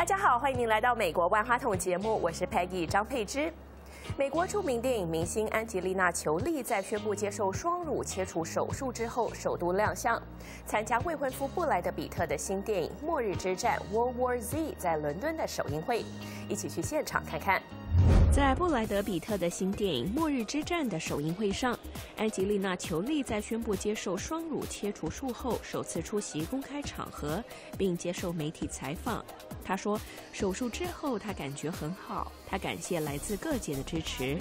大家好，欢迎您来到美国万花筒节目，我是 Peggy 张佩芝。美国著名电影明星安吉丽娜·裘丽在宣布接受双乳切除手术之后，首度亮相，参加未婚夫布莱德·彼特的新电影《末日之战 World War Z》在伦敦的首映会，一起去现场看看。在布莱德·彼特的新电影《末日之战》的首映会上，安吉丽娜·裘丽在宣布接受双乳切除术后，首次出席公开场合，并接受媒体采访。她说，手术之后她感觉很好，她感谢来自各界的支持。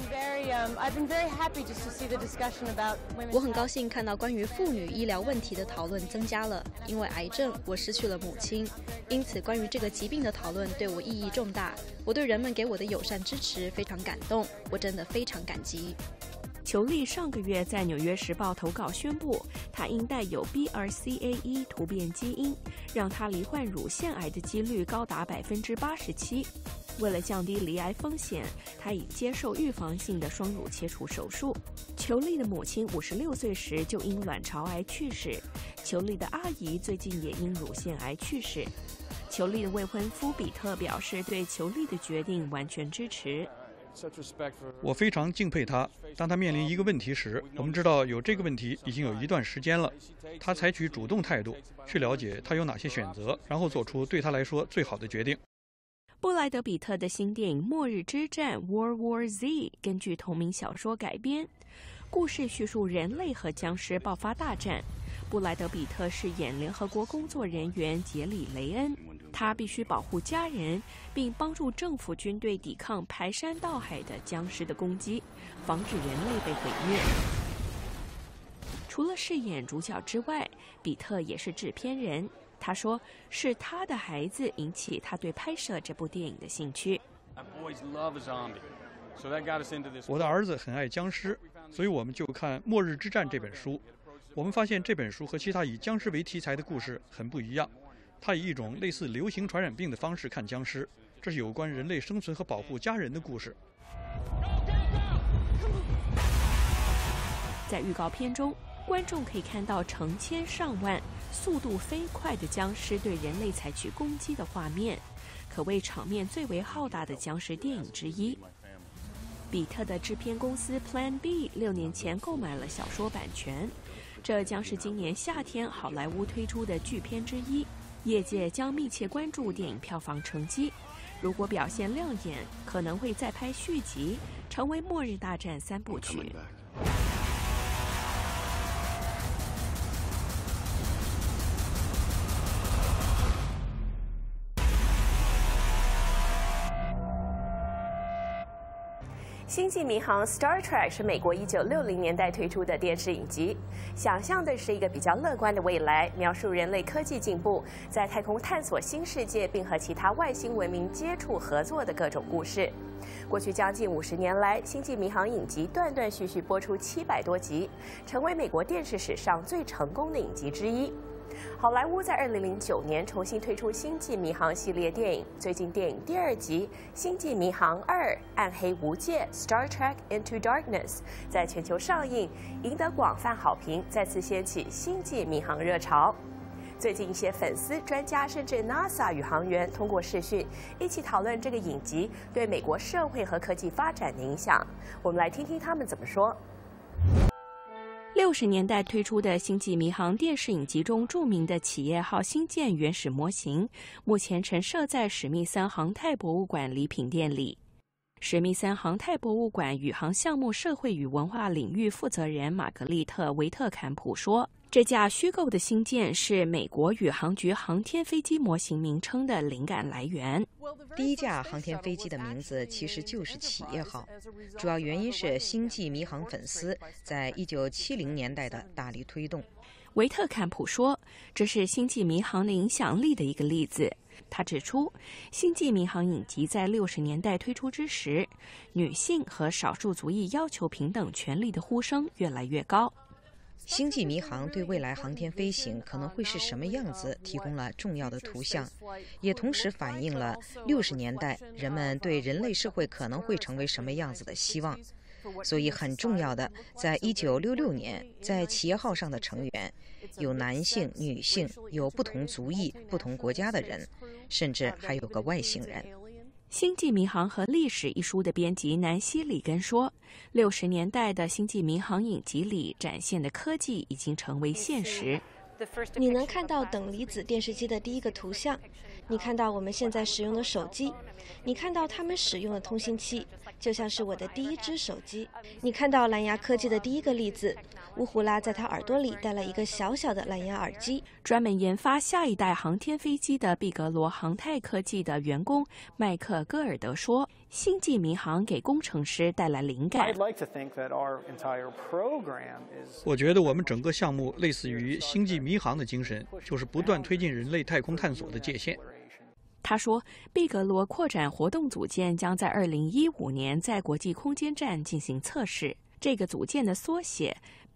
我很高兴看到关于妇女医疗问题的讨论增加了，因为癌症我失去了母亲，因此关于这个疾病的讨论对我意义重大。我对人们给我的友善支持非常感动，我真的非常感激。 裘丽上个月在《纽约时报》投稿宣布，她因带有 BRCA1 突变基因，让她罹患乳腺癌的几率高达87%。为了降低罹癌风险，她已接受预防性的双乳切除手术。裘丽的母亲56岁时就因卵巢癌去世，裘丽的阿姨最近也因乳腺癌去世。裘丽的未婚夫比特表示对裘丽的决定完全支持。 我非常敬佩他。当他面临一个问题时，我们知道有这个问题已经有一段时间了，他采取主动态度去了解他有哪些选择，然后做出对他来说最好的决定。 布莱德·彼特的新电影《末日之战 World War Z》根据同名小说改编，故事叙述人类和僵尸爆发大战。布莱德·彼特饰演联合国工作人员杰里·雷恩，他必须保护家人，并帮助政府军队抵抗排山倒海的僵尸的攻击，防止人类被毁灭。除了饰演主角之外，比特也是制片人。他说，是他的孩子引起他对拍摄这部电影的兴趣。 我的儿子很爱僵尸，所以我们就看《末日之战》这本书。我们发现这本书和其他以僵尸为题材的故事很不一样，它以一种类似流行传染病的方式看僵尸，这是有关人类生存和保护家人的故事。 在预告片中，观众可以看到成千上万、速度飞快的僵尸对人类采取攻击的画面，可谓场面最为浩大的僵尸电影之一。比特的制片公司 Plan B 6年前购买了小说版权，这将是今年夏天好莱坞推出的巨片之一。业界将密切关注电影票房成绩，如果表现亮眼，可能会再拍续集，成为《末日大战》3部曲。星际迷航 Star Trek 是美国1960年代推出的电视影集，想象的是一个比较乐观的未来，描述人类科技进步，在太空探索新世界，并和其他外星文明接触合作的各种故事。过去将近50年来，星际迷航影集断断续续播出700多集，成为美国电视史上最成功的影集之一。好莱坞在2009年重新推出《星际迷航》系列电影，最近电影第2集《星际迷航2：暗黑无界 Star Trek Into Darkness》在全球上映，赢得广泛好评，再次掀起星际迷航热潮。最近一些粉丝、专家甚至 NASA 宇航员通过视讯一起讨论这个影集对美国社会和科技发展的影响。我们来听听他们怎么说。60年代推出的《星际迷航》电视影集中著名的企业号星舰原始模型，目前陈设在史密森航太博物馆礼品店里。史密森航太博物馆宇航项目社会与文化领域负责人玛格丽特·维特坎普说，这架虚构的星舰是美国宇航局航天飞机模型名称的灵感来源。 第一架航天飞机的名字其实就是企业号，主要原因是星际迷航粉丝在1970年代的大力推动。 维特坎普说，这是星际迷航的影响力的一个例子。他指出，星际迷航影集在60年代推出之时，女性和少数族裔要求平等权利的呼声越来越高。 星际迷航对未来航天飞行可能会是什么样子提供了重要的图像，也同时反映了60年代人们对人类社会可能会成为什么样子的希望。 所以很重要的，在1966年，在企业号上的成员有男性、女性，有不同族裔、不同国家的人，甚至还有个外星人。 《星际迷航和历史》一书的编辑南希·里根说，60年代的星际迷航影集里展现的科技已经成为现实。 你能看到等离子电视机的第一个图像，你看到我们现在使用的手机，你看到他们使用的通信器，就像是我的第一只手机。你看到蓝牙科技的第一个例子，乌胡拉在他耳朵里戴了一个小小的蓝牙耳机。 专门研发下一代航天飞机的毕格罗航太科技的员工麦克·戈尔德说，星际迷航给工程师带来灵感。 我觉得我们整个项目类似于星际迷航的精神，就是不断推进人类太空探索的界限。 他说，毕格罗扩展活动组件将在2015年在国际空间站进行测试。这个组件的缩写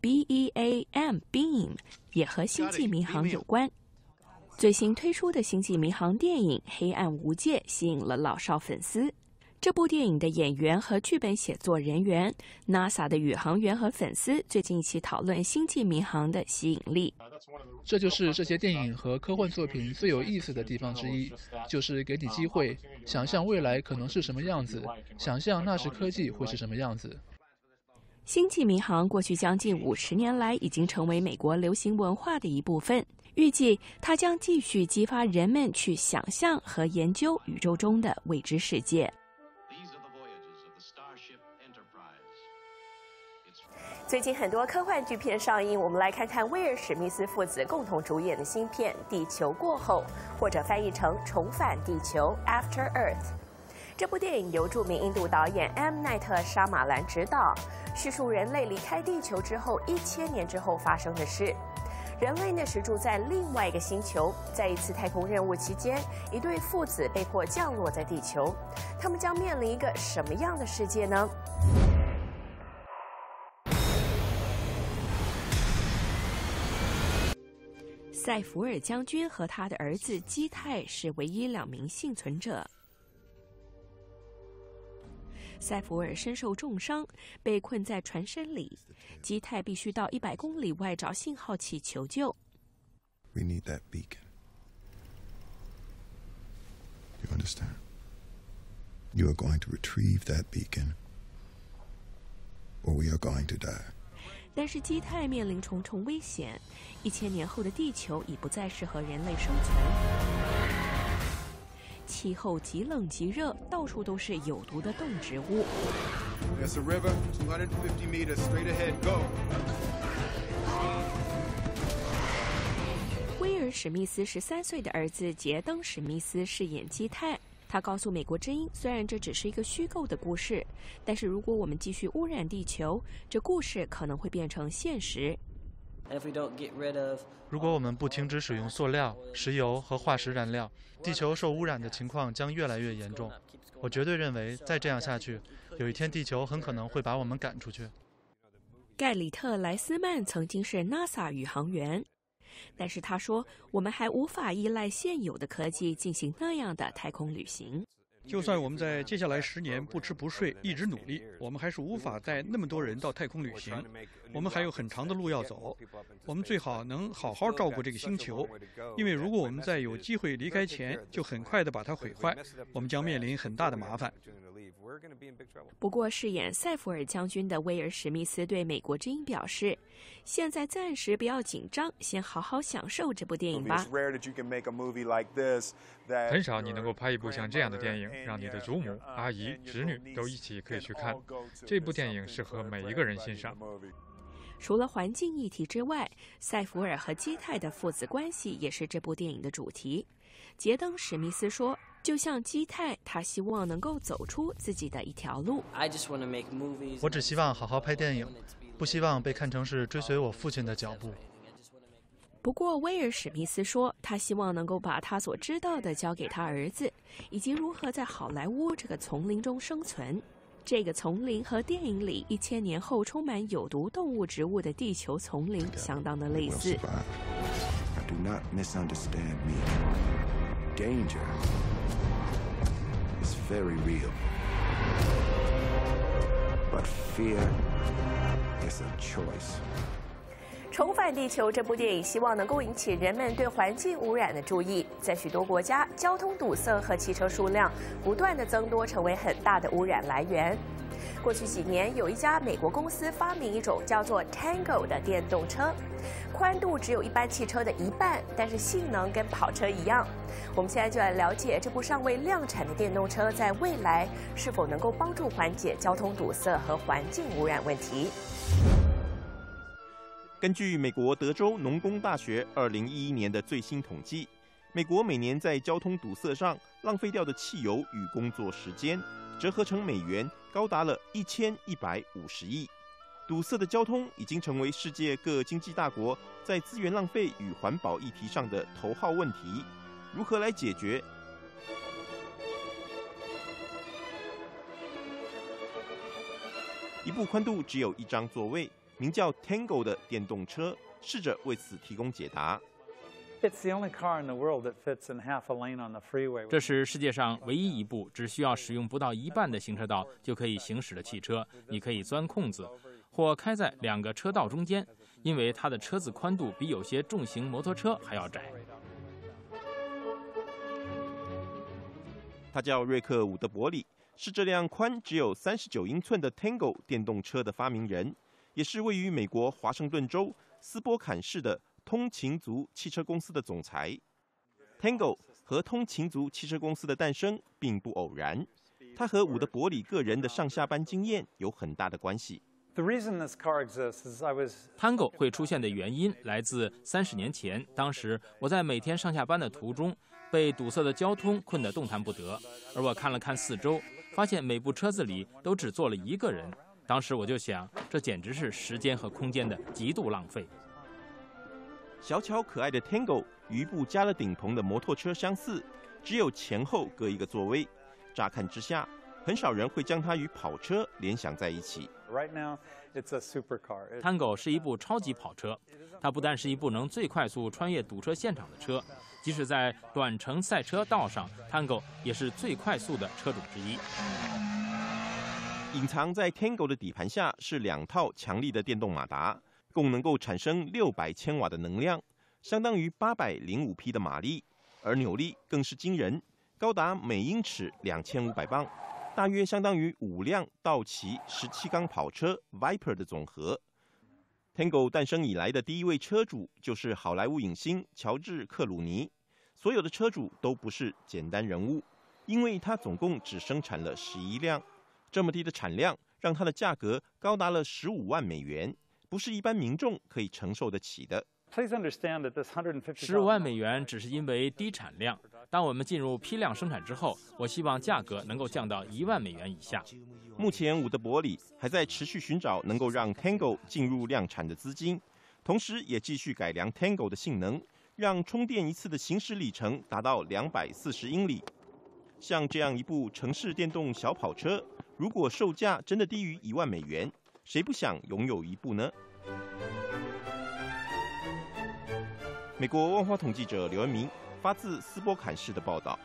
BEAM 也和星际迷航有关。最新推出的星际迷航电影《黑暗无界》吸引了老少粉丝。这部电影的演员和剧本写作人员、NASA 的宇航员和粉丝最近一起讨论星际迷航的吸引力。 这就是这些电影和科幻作品最有意思的地方之一，就是给你机会想象未来可能是什么样子，想象那时科技会是什么样子。 星际迷航过去将近50年来已经成为美国流行文化的一部分，预计它将继续激发人们去想象和研究宇宙中的未知世界。最近很多科幻巨片上映，我们来看看威尔·史密斯父子共同主演的新片《地球过后》，或者翻译成《重返地球》 （After Earth）。这部电影由著名印度导演 M. 奈特·沙马兰执导，叙述人类离开地球之后1000年之后发生的事。人类那时住在另外一个星球，在一次太空任务期间，一对父子被迫降落在地球，他们将面临一个什么样的世界呢？塞弗尔将军和他的儿子基泰是唯一2名幸存者。塞弗尔身受重伤，被困在船身里。基泰必须到100公里外找信号器求救。 We need that beacon. You understand? You are going to retrieve that beacon, or we are going to die. 但是基泰面临重重危险，1000年后的地球已不再适合人类生存。气候极冷极热，到处都是有毒的动植物。 There's a river, 250 meters straight ahead. Go. 威尔·史密斯13岁的儿子杰登·史密斯饰演基泰。他告诉美国之音，虽然这只是一个虚构的故事，但是如果我们继续污染地球，这故事可能会变成现实。 如果我们不停止使用塑料、石油和化石燃料，地球受污染的情况将越来越严重。我绝对认为，再这样下去，有一天地球很可能会把我们赶出去。 盖里特·莱斯曼曾经是 NASA 宇航员。但是他说，我们还无法依赖现有的科技进行那样的太空旅行。 就算我们在接下来10年不吃不睡，一直努力，我们还是无法带那么多人到太空旅行。我们还有很长的路要走。我们最好能好好照顾这个星球，因为如果我们在有机会离开前就很快地把它毁坏，我们将面临很大的麻烦。 不过，饰演塞弗尔将军的威尔·史密斯对美国之音表示，现在暂时不要紧张，先好好享受这部电影吧。 很少你能够拍一部像这样的电影，让你的祖母、阿姨、侄女都一起可以去看。这部电影适合每一个人欣赏。 除了环境议题之外，塞弗尔和基泰的父子关系也是这部电影的主题。杰登·史密斯说，就像基泰，他希望能够走出自己的一条路。 我只希望好好拍电影，不希望被看成是追随我父亲的脚步。 不过，威尔·史密斯说，他希望能够把他所知道的交给他儿子，以及如何在好莱坞这个丛林中生存。这个丛林和电影里1000年后充满有毒动物植物的地球丛林相当的类似。 Do not misunderstand me. Danger is very real. But fear is a choice. 重返地球这部电影希望能够引起人们对环境污染的注意。在许多国家，交通堵塞和汽车数量不断的增多，成为很大的污染来源。过去几年，有一家美国公司发明一种叫做 Tango 的电动车，宽度只有一般汽车的一半，但是性能跟跑车一样。我们现在就来了解这部尚未量产的电动车在未来是否能够帮助缓解交通堵塞和环境污染问题。 根据美国德州农工大学2011年的最新统计，美国每年在交通堵塞上浪费掉的汽油与工作时间，折合成美元高达了1150亿。堵塞的交通已经成为世界各经济大国在资源浪费与环保议题上的头号问题。如何来解决？一部宽度只有1张座位，名叫 Tango 的电动车，试着为此提供解答。 这是世界上唯一一部只需要使用不到一半的行车道就可以行驶的汽车。你可以钻空子，或开在2个车道中间，因为它的车子宽度比有些重型摩托车还要窄。 他叫瑞克·伍德伯里，是这辆宽只有39英寸的 Tango 电动车的发明人，也是位于美国华盛顿州斯波坎市的通勤族汽车公司的总裁。Tango 和通勤族汽车公司的诞生并不偶然，它和伍德伯里个人的上下班经验有很大的关系。 Tango 会出现的原因来自30年前，当时我在每天上下班的途中被堵塞的交通困得动弹不得，而我看了看四周，发现每部车子里都只坐了1个人。当时我就想，这简直是时间和空间的极度浪费。 小巧可爱的 Tango 与一部加了顶棚的摩托车相似，只有前后各1个座位。乍看之下，很少人会将它与跑车联想在一起。 Tango 是一部超级跑车，它不但是一部能最快速穿越堵车现场的车，即使在短程赛车道上 ，Tango 也是最快速的车种之一。 隐藏在 Tango 的底盘下是2套强力的电动马达，共能够产生600千瓦的能量，相当于805匹的马力，而扭力更是惊人，高达每英尺2500磅，大约相当于5辆道奇17缸跑车 Viper 的总和。Tango 诞生以来的第一位车主就是好莱坞影星乔治·克鲁尼。所有的车主都不是简单人物，因为他总共只生产了11辆。这么低的产量让它的价格高达了15万美元，不是一般民众可以承受得起的。 15万美元只是因为低产量。当我们进入批量生产之后，我希望价格能够降到1万美元以下。 目前伍德伯里还在持续寻找能够让 Tango 进入量产的资金，同时也继续改良 Tango 的性能，让充电一次的行驶里程达到240英里。像这样一部城市电动小跑车，如果售价真的低于1万美元，谁不想拥有一部呢？美国万华统记者刘恩明发自斯波坎市的报道。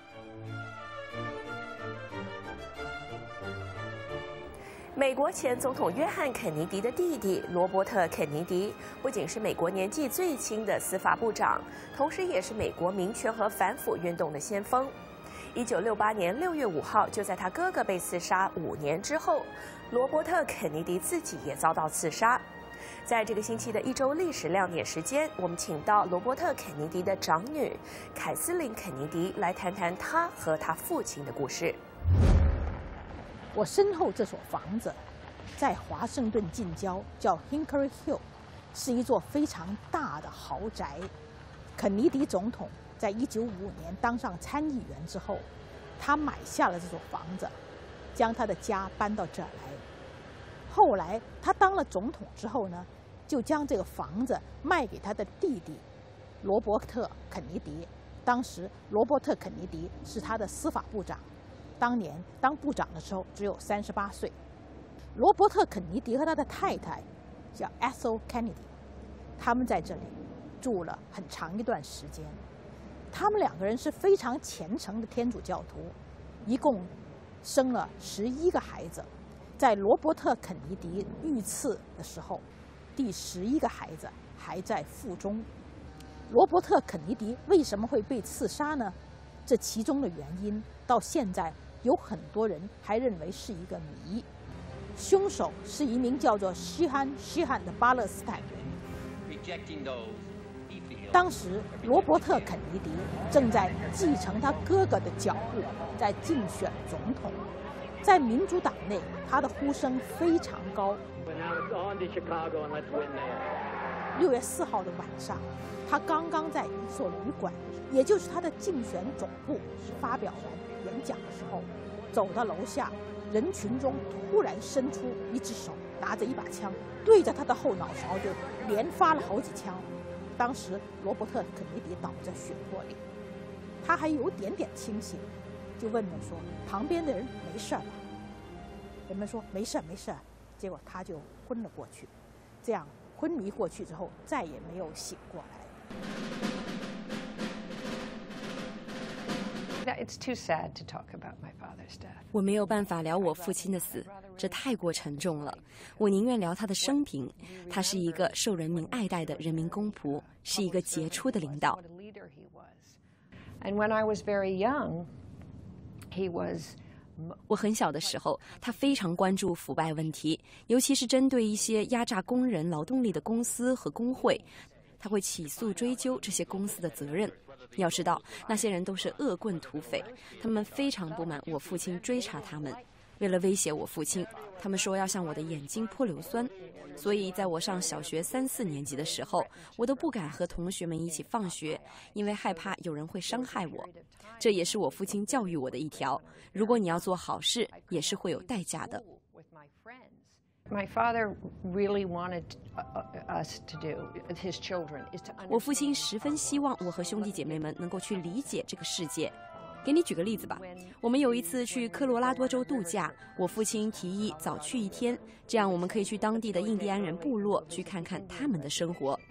美国前总统约翰·肯尼迪的弟弟罗伯特·肯尼迪，不仅是美国年纪最轻的司法部长，同时也是美国民权和反腐运动的先锋。1968年6月5号，就在他哥哥被刺杀5年之后，罗伯特·肯尼迪自己也遭到刺杀。在这个星期的1周历史亮点时间，我们请到罗伯特·肯尼迪的长女凯瑟琳·肯尼迪来谈谈他和他父亲的故事。 我身后这所房子，在华盛顿近郊，叫 Hickory Hill， 是一座非常大的豪宅。肯尼迪总统在1955年当上参议员之后，他买下了这所房子，将他的家搬到这儿来。后来他当了总统之后呢，就将这个房子卖给他的弟弟罗伯特·肯尼迪。当时罗伯特·肯尼迪是他的司法部长，当年当部长的时候只有38岁。罗伯特·肯尼迪和他的太太叫 Ethel Kennedy， 他们在这里住了很长一段时间。他们2个人是非常虔诚的天主教徒，一共生了11个孩子。 在罗伯特·肯尼迪遇刺的时候，第11个孩子还在腹中。罗伯特·肯尼迪为什么会被刺杀呢？这其中的原因到现在有很多人还认为是一个谜。凶手是一名叫做希罕的巴勒斯坦人。当时，罗伯特·肯尼迪正在继承他哥哥的脚步，在竞选总统。在民主党内，他的呼声非常高。6月4号的晚上，他刚刚在一所旅馆，也就是他的竞选总部，发表完演讲的时候，走到楼下，人群中突然伸出一只手，拿着一把枪，对着他的后脑勺就连发了好几枪。当时罗伯特·肯尼迪倒在血泊里，他还有点清醒，就问人说：“旁边的人没事吧？”人们说：“没事，没事。”结果他就昏了过去。这样昏迷过去之后，再也没有醒过来。 我没有办法聊我父亲的死，这太过沉重了。我宁愿聊他的生平。他是一个受人民爱戴的人民公仆，是一个杰出的领导。我很小的时候，他非常关注腐败问题，尤其是针对一些压榨工人劳动力的公司和工会，他会起诉追究这些公司的责任。要知道，那些人都是恶棍土匪，他们非常不满我父亲追查他们。为了威胁我父亲，他们说要向我的眼睛泼硫酸。所以在我上小学3、4年级的时候，我都不敢和同学们一起放学，因为害怕有人会伤害我。这也是我父亲教育我的一条：如果你要做好事，也是会有代价的。我父亲十分希望我和兄弟姐妹们能够去理解这个世界。给你举个例子吧，我们有一次去科罗拉多州度假，我父亲提议早去1天，这样我们可以去当地的印第安人部落去看看他们的生活。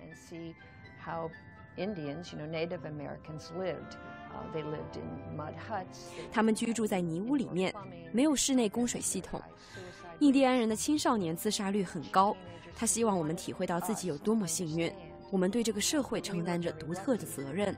他们居住在泥屋里面，没有室内供水系统。印第安人的青少年自杀率很高，他希望我们体会到自己有多么幸运，我们对这个社会承担着独特的责任。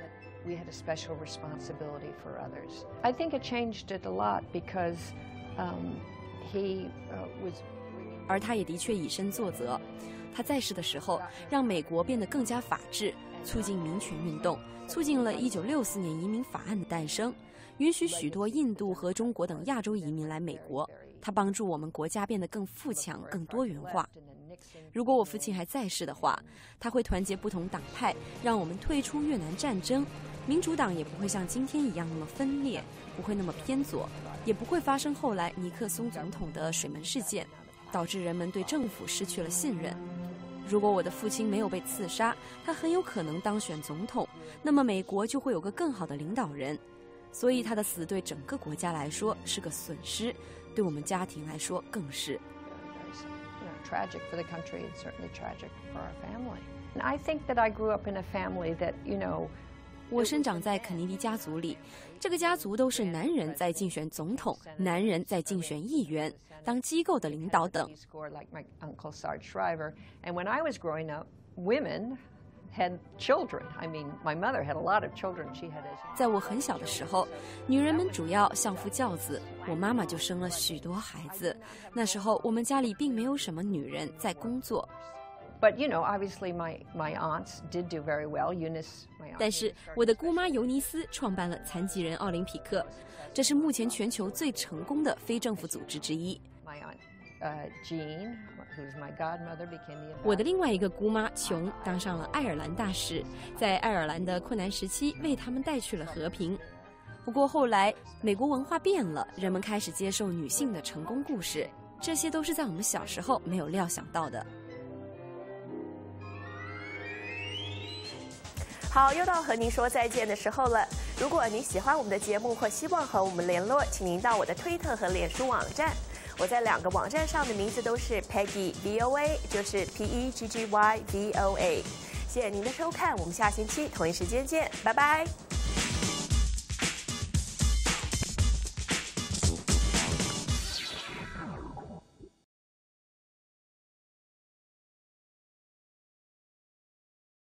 而他也的确以身作则。他在世的时候，让美国变得更加法治，促进民权运动，促进了1964年移民法案的诞生，允许许多印度和中国等亚洲移民来美国。他帮助我们国家变得更富强、更多元化。如果我父亲还在世的话，他会团结不同党派，让我们退出越南战争。民主党也不会像今天一样那么分裂，不会那么偏左，也不会发生后来尼克松总统的水门事件，导致人们对政府失去了信任。如果我的父亲没有被刺杀，他很有可能当选总统，那么美国就会有个更好的领导人。所以他的死对整个国家来说是个损失，对我们家庭来说更是。 Tragic for the country, and certainly tragic for our family. And I think that I grew up in a family that, you know, 我生长在肯尼迪家族里，这个家族都是男人在竞选总统，男人在竞选议员，当机构的领导等。 Like my uncle Sarge Shriver, and when I was growing up, women had children. I mean, my mother had a lot of children. She had. 在我很小的时候，女人们主要相夫教子，我妈妈就生了许多孩子。那时候我们家里并没有什么女人在工作。 But you know, obviously, my aunts did do very well. Eunice, my aunt. 但是我的姑妈尤尼斯创办了残疾人奥林匹克，这是目前全球最成功的非政府组织之一。 My aunt, Jean, who's my godmother, became the. 我的另外一个姑妈琼当上了爱尔兰大使，在爱尔兰的困难时期为他们带去了和平。不过后来美国文化变了，人们开始接受女性的成功故事，这些都是在我们小时候没有料想到的。 好，又到和您说再见的时候了。如果您喜欢我们的节目或希望和我们联络，请您到我的推特和脸书网站。我在2个网站上的名字都是 Peggy VOA， 就是 PEGGY VOA。谢谢您的收看，我们下星期同一时间见，拜拜。